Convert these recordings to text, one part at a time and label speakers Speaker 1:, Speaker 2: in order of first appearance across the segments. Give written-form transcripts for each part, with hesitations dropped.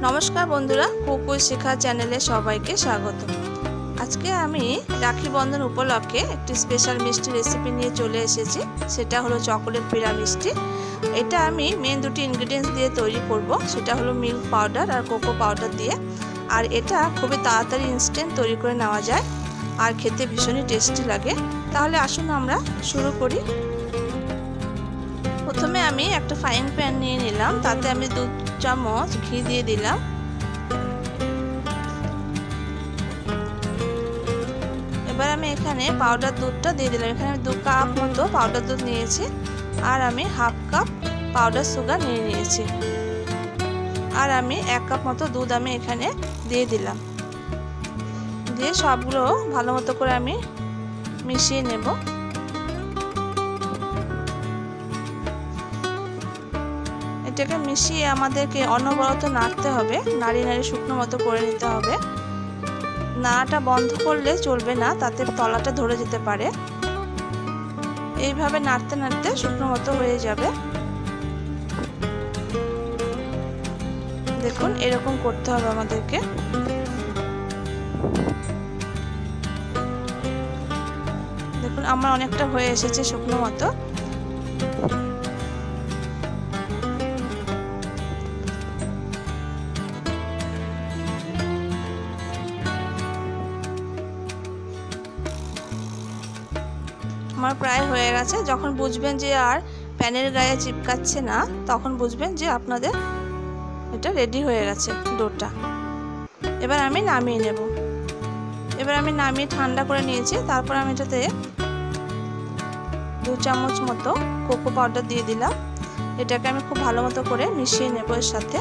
Speaker 1: नमस्कार बंधुरा कुकुर शिखा चैनेले सबाइके स्वागत। आज के आमी राखी बंधन उपलक्षे एक स्पेशल मिष्टि रेसिपि निये चले एसेछि, सेटा हलो चकलेट पेड़ा मिष्टि। एटा आमी मेन दुटी इनग्रेडिएंट्स दिए तैरी करब, सेटा हलो मिल्क पाउडार और कोको पाउडार दिए। और एटा खूबই ताड़ाताড়ি इन्स्टेंट तैरी करे नेওয়া যায় और खेते भीषण टेस्टी लागे। ताहले आसुन आमरा शुरू करी। प्रथमे आमी एक फ्राइंग पैन निये निलाम, ताते आमी 2 चामच घी दिए दिलाम। एबार आमी एखाने पाउडार दूधटा दिए दिलाम। एखाने 2 কাপ मतो पाउडार दूध निয়েছি और आमी हाफ কাপ पाउडार सुगार निয়ে নিয়েছি और आमी 1 কাপ मतो दूध आमी एखाने दिए दिलाम। দিয়ে সবগুলো ভালোমতো করে আমি মিশিয়ে নেব। এটাকে মিশিয়ে আমাদেরকে অনবরত নাড়তে হবে, নাড়িয়ে নাড়িয়ে শুকনো মতো করে নিতে হবে। নাড়াটা বন্ধ করলে চলবে না, তাতে তলাটা ধরে যেতে পারে। এইভাবে নাড়তে নাড়তে শুকনো মতো হয়ে যাবে। দেখুন এরকম করতে হবে আমাদেরকে। দেখুন আমার অনেকটা হয়ে এসেছে শুকনো মতো। আমার প্রায় হয়ে গেছে। যখন বুঝবেন যে আর প্যানের গায়ে চিপকাচ্ছে না, তখন বুঝবেন যে আপনাদের এটা রেডি হয়ে গেছে ডোটা। এবার আমি নামিয়ে নেব। এবার আমি নামিয়ে ঠান্ডা করে নিয়েছি। তারপর আমি এটাতে 2 চামচ মতো কোকো পাউডার দিয়ে দিলাম। এটাকে আমি খুব ভালো মতো করে মিশিয়ে নেব এর সাথে।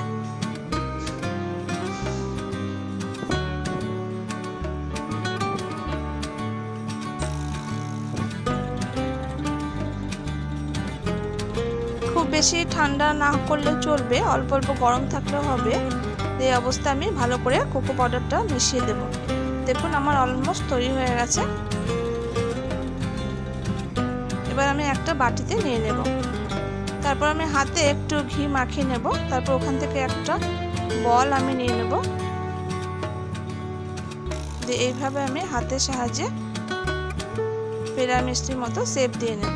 Speaker 1: খুব বেশি ঠান্ডা না করলে চলবে, অল্প অল্প গরম থাকলেও হবে। এই অবস্থায় আমি ভালো করে কোকো পাউডারটা মিশিয়ে দেব। দেখুন আমার অলমোস্ট তৈরি হয়ে গেছে। এবার আমি একটা বাটিতে নিয়ে নেব। তারপর আমি হাতে একটু ঘি মাখিয়ে নেব। তারপর ওখান থেকে একটা বল আমি নিয়ে নেব। দিয়ে এইভাবে আমি হাতের সাহায্যে পেড়া মিষ্টির মতো শেপ দিয়ে নেব।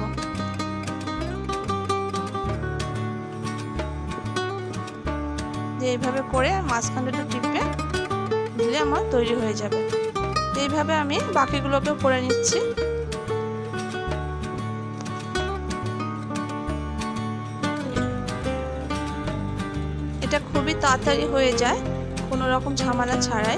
Speaker 1: এইভাবে করে মাঝখানটা টিপে দিলে আমার তৈরি হয়ে যাবে। এইভাবে আমি বাকিগুলোকে করে নিচ্ছি। এটা খুবই তাড়াতাড়ি হয়ে যায়, কোনো রকম ঝামেলা ছাড়াই।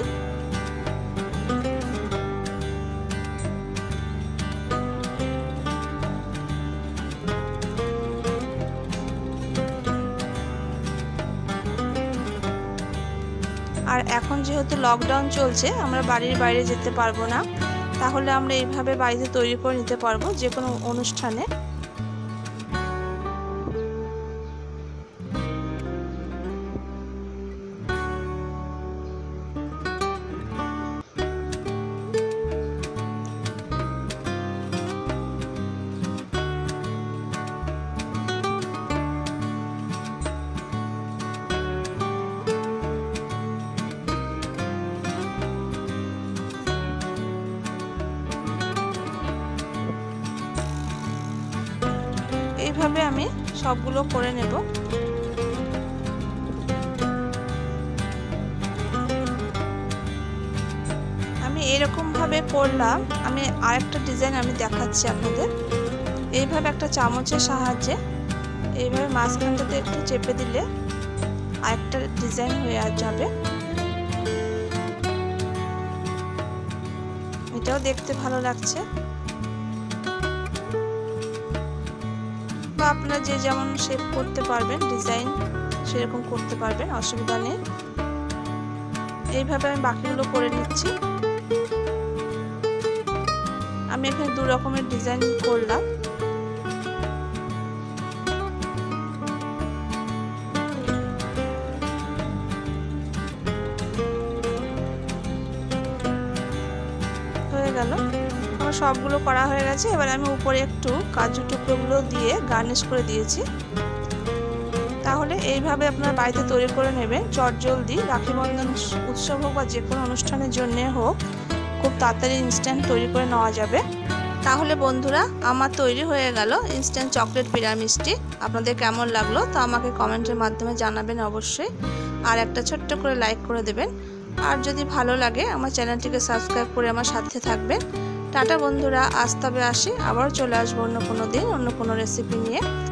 Speaker 1: আর এখন যেহেতু লকডাউন চলছে, আমরা বাড়ির বাইরে যেতে পারবো না, তাহলে আমরা এইভাবে বাড়িতে তৈরি করে নিতে পারবো যে কোনো অনুষ্ঠানে। এইভাবে আমি সবগুলো করে নেব। আমি এরকম ভাবে করলাম। আমি আরেকটা ডিজাইন আমি দেখাচ্ছি আপনাদের। এইভাবে একটা চামচের সাহায্যে এইভাবে মাঝখানটাতে একটু চেপে দিলে আরেকটা ডিজাইন হয়ে যাবে। এটাও দেখতে ভালো লাগছে। আপনারা যে যেমন শেপ করতে পারবেন, ডিজাইন সেরকম করতে পারবেন, অসুবিধা নেই। এইভাবে আমি বাকিগুলো করে নিচ্ছি। আমি এখানে 2 রকমের ডিজাইন করলাম। হয়ে গেল। আমার সবগুলো করা হয়ে গেছে। এবার আমি উপরে একটু কাজু টুকরোগুলো দিয়ে গার্নিশ করে দিয়েছি। তাহলে এইভাবে আপনারা বাড়িতে তৈরি করে নেবেন চটজলদি, রাখি বন্ধন উৎসব হোক বা যে কোনো অনুষ্ঠানের জন্য হোক, খুব তাড়াতাড়ি ইনস্ট্যান্ট তৈরি করে নেওয়া যাবে। তাহলে বন্ধুরা, আমার তৈরি হয়ে গেল ইনস্ট্যান্ট চকলেট পিড়া মিষ্টি। আপনাদের কেমন লাগলো তা আমাকে কমেন্টের মাধ্যমে জানাবেন অবশ্যই। আর একটা ছোট্ট করে লাইক করে দেবেন। আর যদি ভালো লাগে আমার চ্যানেলটিকে সাবস্ক্রাইব করে আমার সাথে থাকবেন। টাটা বন্ধুরা, আজ তবে আসি, আবার চলে আসবো অন্য কোনো দিন অন্য কোনো রেসিপি নিয়ে।